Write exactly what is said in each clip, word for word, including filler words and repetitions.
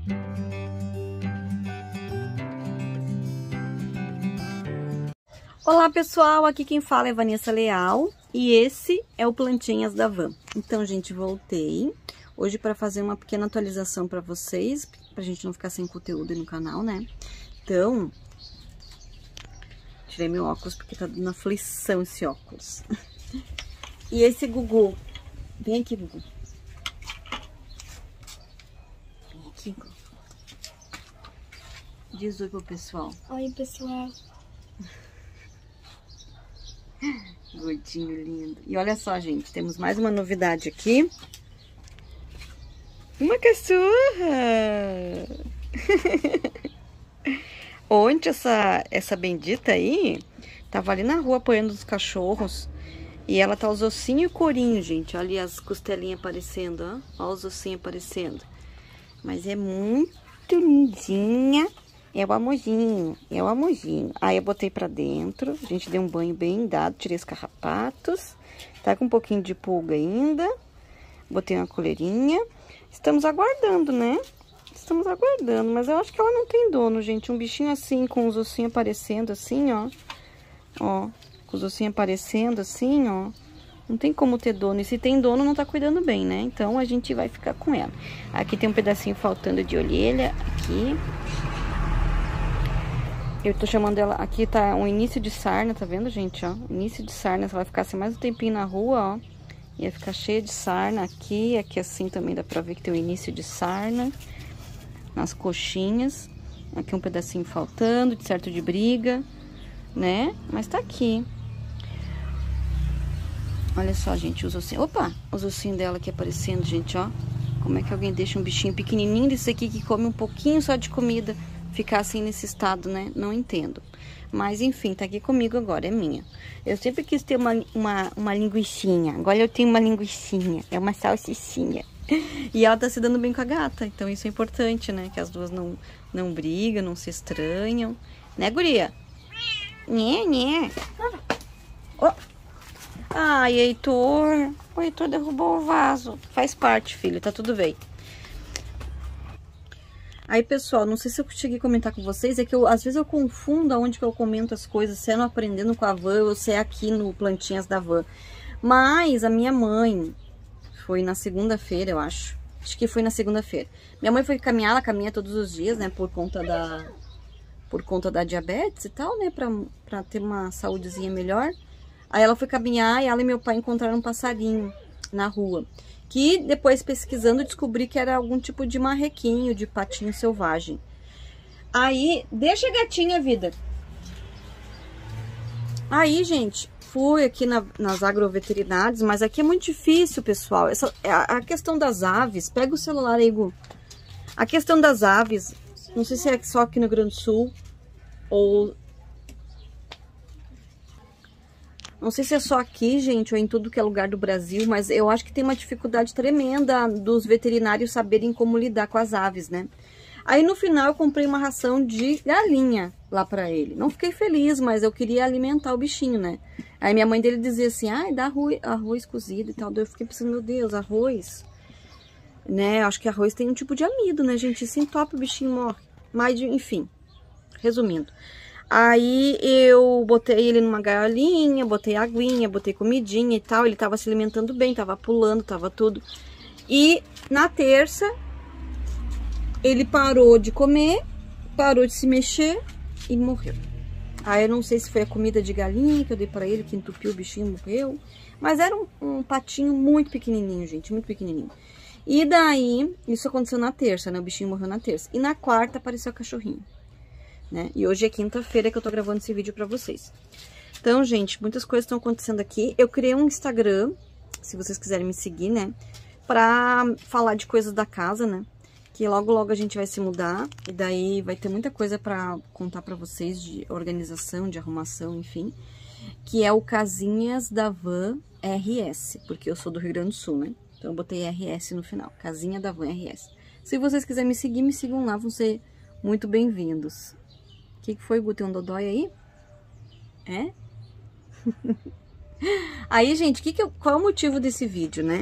Olá pessoal, aqui quem fala é Vanessa Leal e esse é o Plantinhas da Van. Então, gente, voltei hoje para fazer uma pequena atualização para vocês, pra gente não ficar sem conteúdo aí no canal, né? Então, tirei meu óculos porque tá dando aflição esse óculos. E esse Gugu, vem aqui, Gugu. Vem aqui, Gugu. Diz oi pro pessoal. Oi, pessoal. Gordinho lindo. E olha só, gente, temos mais uma novidade aqui. Uma cachorra! Ontem essa, essa bendita aí tava ali na rua apoiando os cachorros. E ela tá os ossinhos e corinho, gente. Olha ali as costelinhas aparecendo, ó. Olha os ossinhos aparecendo. Mas é muito lindinha. É o amorzinho, é o amorzinho. Aí eu botei pra dentro, a gente deu um banho bem dado, tirei os carrapatos. Tá com um pouquinho de pulga ainda. Botei uma coleirinha. Estamos aguardando, né? Estamos aguardando, mas eu acho que ela não tem dono, gente. Um bichinho assim, com os ossinhos aparecendo assim, ó. Ó, com os ossinhos aparecendo assim, ó. Não tem como ter dono. E se tem dono, não tá cuidando bem, né? Então, a gente vai ficar com ela. Aqui tem um pedacinho faltando de orelha, aqui. Eu tô chamando ela, aqui tá um início de sarna, tá vendo, gente, ó? Início de sarna, se ela ficasse mais um tempinho na rua, ó, ia ficar cheia de sarna aqui, aqui assim também dá pra ver que tem um início de sarna, nas coxinhas. Aqui um pedacinho faltando, de certo de briga, né? Mas tá aqui. Olha só, gente, os ossinhos, opa, os ossinhos dela aqui aparecendo, gente, ó. Como é que alguém deixa um bichinho pequenininho desse aqui que come um pouquinho só de comida ficar assim nesse estado, né? Não entendo. Mas, enfim, tá aqui comigo agora, é minha. Eu sempre quis ter uma, uma, uma linguicinha. Agora eu tenho uma linguicinha. É uma salsichinha. E ela tá se dando bem com a gata. Então, isso é importante, né? Que as duas não, não brigam, não se estranham. Né, guria? Né, né? Oh. Ai, Heitor. O Heitor derrubou o vaso. Faz parte, filho. Tá tudo bem. Aí, pessoal, não sei se eu consegui comentar com vocês, é que eu, às vezes eu confundo aonde que eu comento as coisas, se é no Aprendendo com a Van ou se é aqui no Plantinhas da Van. Mas a minha mãe, foi na segunda-feira, eu acho, acho que foi na segunda-feira. Minha mãe foi caminhar, ela caminha todos os dias, né, por conta da, por conta da diabetes e tal, né, pra, pra ter uma saúdezinha melhor. Aí ela foi caminhar e ela e meu pai encontraram um passarinho na rua. Que depois pesquisando descobri que era algum tipo de marrequinho, de patinho selvagem. Aí, deixa a gatinha, vida. Aí, gente, fui aqui na, nas agroveterinárias, mas aqui é muito difícil, pessoal. Essa, a, a questão das aves, pega o celular aí, Gu. A questão das aves, não sei se é só aqui no Rio Grande do Sul, ou... Não sei se é só aqui, gente, ou em tudo que é lugar do Brasil, mas eu acho que tem uma dificuldade tremenda dos veterinários saberem como lidar com as aves, né? Aí no final eu comprei uma ração de galinha lá pra ele. Não fiquei feliz, mas eu queria alimentar o bichinho, né? Aí minha mãe dele dizia assim, ai, dá arroz, arroz cozido e tal. Daí eu fiquei pensando, meu Deus, arroz? Né, acho que arroz tem um tipo de amido, né, gente? Se entope o bichinho morre. Mas, enfim, resumindo. Aí eu botei ele numa gaiolinha, botei aguinha, botei comidinha e tal. Ele tava se alimentando bem, tava pulando, tava tudo. E na terça, ele parou de comer, parou de se mexer e morreu. Aí eu não sei se foi a comida de galinha que eu dei pra ele, que entupiu o bichinho, morreu. Mas era um, um patinho muito pequenininho, gente, muito pequenininho. E daí, isso aconteceu na terça, né? O bichinho morreu na terça. E na quarta apareceu a cachorrinho. Né? E hoje é quinta-feira que eu tô gravando esse vídeo pra vocês. Então, gente, muitas coisas estão acontecendo aqui. Eu criei um Instagram, se vocês quiserem me seguir, né? Pra falar de coisas da casa, né? Que logo, logo a gente vai se mudar. E daí vai ter muita coisa pra contar pra vocês de organização, de arrumação, enfim. Que é o Casinhas da Van R S, porque eu sou do Rio Grande do Sul, né? Então eu botei R S no final, Casinha da Van R S. Se vocês quiserem me seguir, me sigam lá, vão ser muito bem-vindos. O que, que foi, Gu? Tem um dodói aí? É? Aí, gente, que que eu, qual é o motivo desse vídeo, né?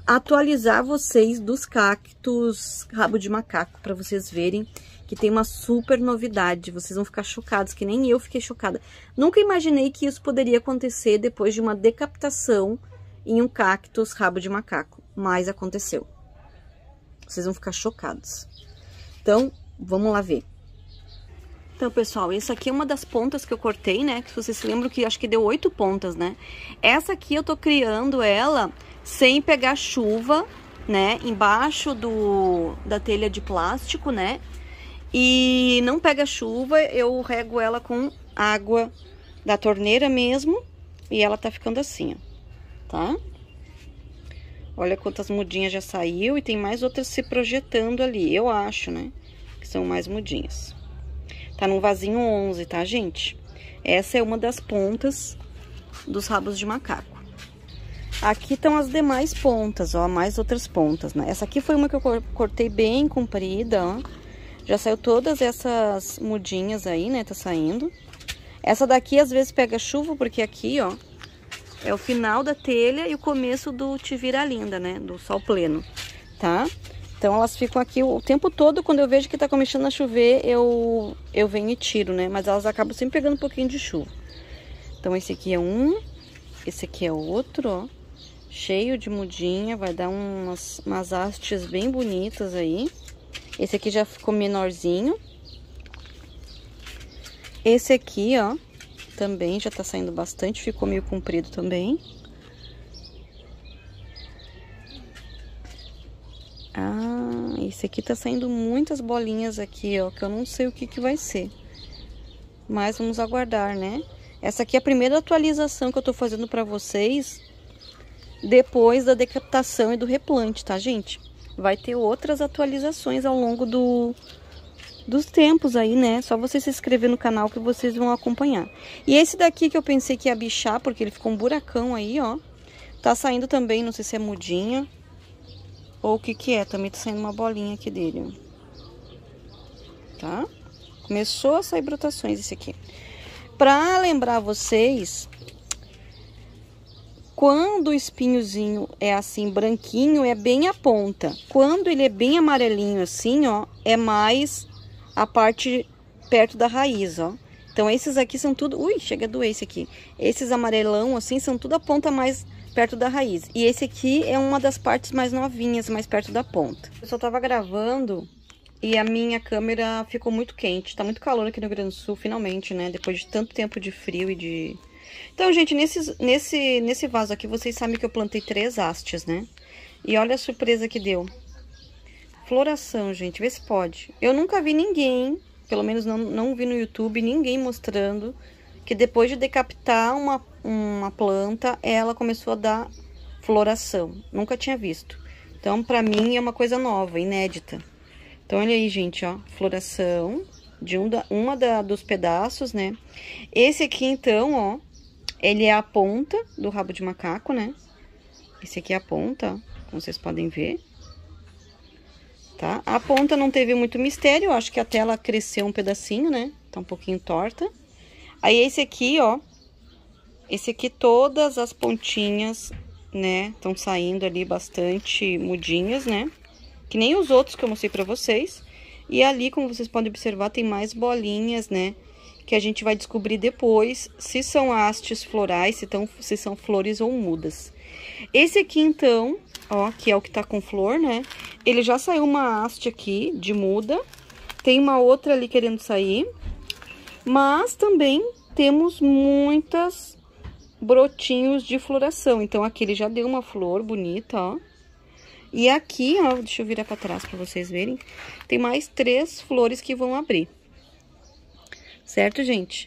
atualizar vocês dos cactos rabo de macaco, para vocês verem que tem uma super novidade. Vocês vão ficar chocados, que nem eu fiquei chocada. Nunca imaginei que isso poderia acontecer depois de uma decapitação em um cactus rabo de macaco, mas aconteceu. Vocês vão ficar chocados. Então, vamos lá ver. Então, pessoal, essa aqui é uma das pontas que eu cortei, né? Que vocês se lembram que acho que deu oito pontas, né? Essa aqui eu tô criando ela sem pegar chuva, né? Embaixo do, da telha de plástico, né? E não pega chuva, eu rego ela com água da torneira mesmo. E ela tá ficando assim, ó. Tá? Olha quantas mudinhas já saiu e tem mais outras se projetando ali, eu acho, né? Que são mais mudinhas. Tá num vasinho onze, tá, gente? Essa é uma das pontas dos rabos de macaco. Aqui estão as demais pontas, ó, mais outras pontas, né? Essa aqui foi uma que eu cortei bem comprida, ó. Já saiu todas essas mudinhas aí, né? Tá saindo. Essa daqui às vezes pega chuva, porque aqui, ó, é o final da telha e o começo do Te Vira Linda, né? Do sol pleno, tá? Então, elas ficam aqui o tempo todo. Quando eu vejo que tá começando a chover, eu, eu venho e tiro, né? Mas elas acabam sempre pegando um pouquinho de chuva. Então, esse aqui é um. Esse aqui é outro, ó. Cheio de mudinha. Vai dar umas, umas hastes bem bonitas aí. Esse aqui já ficou menorzinho. Esse aqui, ó, também já tá saindo bastante. Ficou meio comprido também. Ah, esse aqui tá saindo muitas bolinhas aqui, ó, que eu não sei o que que vai ser. Mas vamos aguardar, né? Essa aqui é a primeira atualização que eu tô fazendo pra vocês depois da decapitação e do replante, tá, gente? Vai ter outras atualizações ao longo do, dos tempos aí, né? Só você se inscrever no canal que vocês vão acompanhar. E esse daqui que eu pensei que ia bichar, porque ele ficou um buracão aí, ó. Tá saindo também, não sei se é mudinha ou o que que é. Também tá saindo uma bolinha aqui dele, ó. Tá? Começou a sair brotações esse aqui. Pra lembrar vocês, quando o espinhozinho é assim branquinho, é bem a ponta. Quando ele é bem amarelinho assim, ó, é mais a parte perto da raiz, ó. Então esses aqui são tudo... Ui, chega a doer esse aqui. Esses amarelão assim são tudo a ponta mais perto da raiz. E esse aqui é uma das partes mais novinhas, mais perto da ponta. Eu só tava gravando e a minha câmera ficou muito quente. Tá muito calor aqui no Rio Grande do Sul, finalmente, né? Depois de tanto tempo de frio e de... Então, gente, nesse, nesse, nesse vaso aqui, vocês sabem que eu plantei três hastes, né? E olha a surpresa que deu. Floração, gente, vê se pode. Eu nunca vi ninguém, pelo menos não, não vi no YouTube, ninguém mostrando que depois de decapitar uma, uma planta, ela começou a dar floração. Nunca tinha visto. Então, pra mim, é uma coisa nova, inédita. Então, olha aí, gente, ó, floração de um da, uma da, dos pedaços, né? Esse aqui, então, ó, ele é a ponta do rabo de macaco, né? Esse aqui é a ponta, ó, como vocês podem ver. Tá? A ponta não teve muito mistério, eu acho que até ela cresceu um pedacinho, né? Tá um pouquinho torta. Aí, esse aqui, ó, esse aqui, todas as pontinhas, né, estão saindo ali bastante mudinhas, né? Que nem os outros que eu mostrei pra vocês. E ali, como vocês podem observar, tem mais bolinhas, né? Que a gente vai descobrir depois se são hastes florais, se, tão, se são flores ou mudas. Esse aqui, então, ó, que é o que tá com flor, né? Ele já saiu uma haste aqui de muda. Tem uma outra ali querendo sair. Mas também temos muitas brotinhos de floração. Então, aqui ele já deu uma flor bonita, ó. E aqui, ó, deixa eu virar pra trás pra vocês verem. Tem mais três flores que vão abrir. Certo, gente?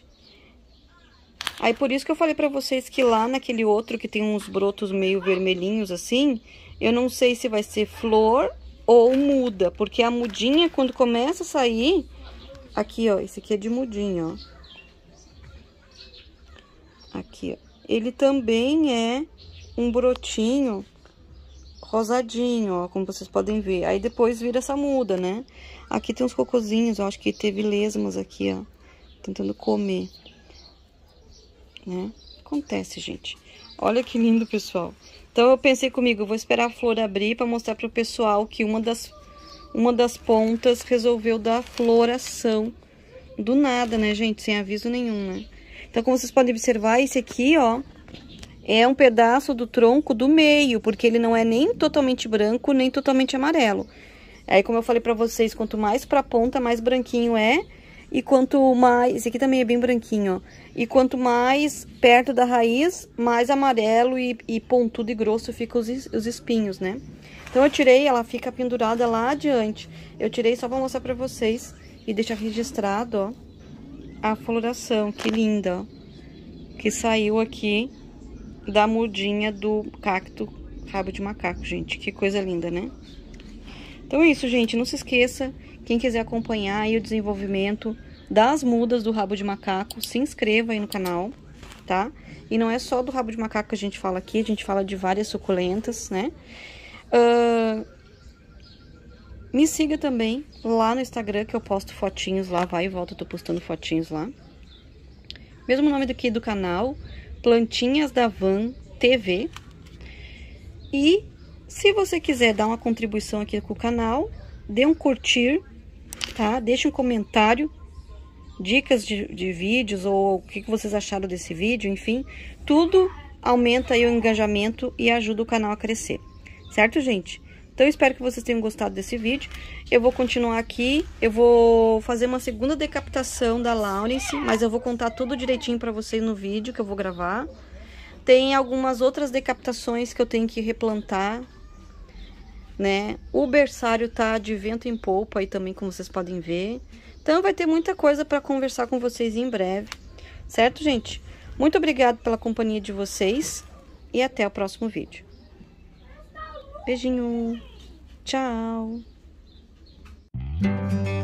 Aí, por isso que eu falei pra vocês que lá naquele outro que tem uns brotos meio vermelhinhos assim, eu não sei se vai ser flor ou muda. Porque a mudinha, quando começa a sair... Aqui, ó, esse aqui é de mudinha, ó. Aqui, ó. Ele também é um brotinho rosadinho, ó, como vocês podem ver. Aí depois vira essa muda, né? Aqui tem uns cocozinhos, ó, acho que teve lesmas aqui, ó, tentando comer, né? Acontece, gente. Olha que lindo, pessoal. Então eu pensei comigo, eu vou esperar a flor abrir para mostrar para o pessoal que uma das, uma das pontas resolveu dar floração do nada, né, gente? Sem aviso nenhum, né? Então, como vocês podem observar, esse aqui, ó, é um pedaço do tronco do meio, porque ele não é nem totalmente branco, nem totalmente amarelo. Aí, como eu falei pra vocês, quanto mais pra ponta, mais branquinho é. E quanto mais... Esse aqui também é bem branquinho, ó. E quanto mais perto da raiz, mais amarelo e, e pontudo e grosso ficam os, os espinhos, né? Então, eu tirei, ela fica pendurada lá adiante. Eu tirei só pra mostrar pra vocês e deixar registrado, ó, a floração. Que linda, ó. Que saiu aqui da mudinha do cacto rabo de macaco, gente. Que coisa linda, né? Então é isso, gente. Não se esqueça, quem quiser acompanhar aí o desenvolvimento das mudas do rabo de macaco, se inscreva aí no canal, tá? E não é só do rabo de macaco que a gente fala aqui, a gente fala de várias suculentas, né? Uh, me siga também lá no Instagram, que eu posto fotinhos lá, vai e volta, eu tô postando fotinhos lá. Mesmo nome daqui do canal, Plantinhas da Van T V. E se você quiser dar uma contribuição aqui com o canal, dê um curtir, tá? Deixe um comentário, dicas de, de vídeos ou o que, que vocês acharam desse vídeo, enfim. Tudo aumenta aí o engajamento e ajuda o canal a crescer, certo, gente? Então, eu espero que vocês tenham gostado desse vídeo. Eu vou continuar aqui, eu vou fazer uma segunda decapitação da Lawrence, mas eu vou contar tudo direitinho pra vocês no vídeo que eu vou gravar. Tem algumas outras decapitações que eu tenho que replantar, né? O berçário tá de vento em polpa aí também, como vocês podem ver. Então, vai ter muita coisa pra conversar com vocês em breve, certo, gente? Muito obrigada pela companhia de vocês e até o próximo vídeo. Beijinho. Tchau.